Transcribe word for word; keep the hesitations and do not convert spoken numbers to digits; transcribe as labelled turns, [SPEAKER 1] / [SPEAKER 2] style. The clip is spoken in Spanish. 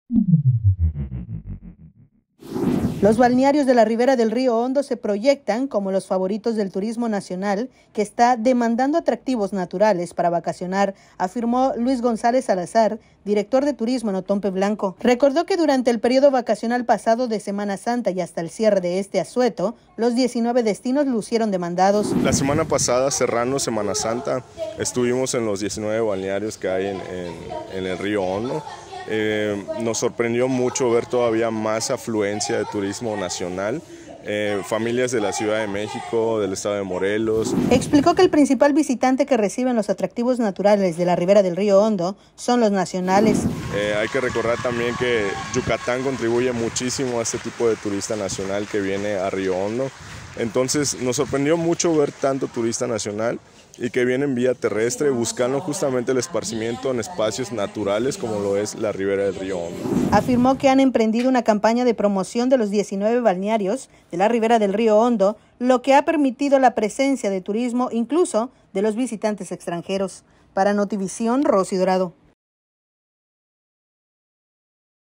[SPEAKER 1] Los balnearios de la ribera del Río Hondo se proyectan como los favoritos del turismo nacional, que está demandando atractivos naturales para vacacionar, afirmó Luis González Salazar, director de turismo en Otompe Blanco. Recordó que durante el periodo vacacional pasado de Semana Santa y hasta el cierre de este asueto, los diecinueve destinos lucieron demandados.
[SPEAKER 2] La semana pasada, cerrando Semana Santa, estuvimos en los diecinueve balnearios que hay en, en, en el Río Hondo. Eh, nos sorprendió mucho ver todavía más afluencia de turismo nacional, eh, familias de la Ciudad de México, del estado de Morelos.
[SPEAKER 1] Explicó que el principal visitante que reciben los atractivos naturales de la ribera del Río Hondo son los nacionales.
[SPEAKER 2] Eh, hay que recordar también que Yucatán contribuye muchísimo a este tipo de turista nacional que viene a Río Hondo. Entonces nos sorprendió mucho ver tanto turista nacional y que vienen vía terrestre buscando justamente el esparcimiento en espacios naturales como lo es la ribera del Río Hondo.
[SPEAKER 1] Afirmó que han emprendido una campaña de promoción de los diecinueve balnearios de la ribera del Río Hondo, lo que ha permitido la presencia de turismo incluso de los visitantes extranjeros. Para Notivisión, Rosy Dorado.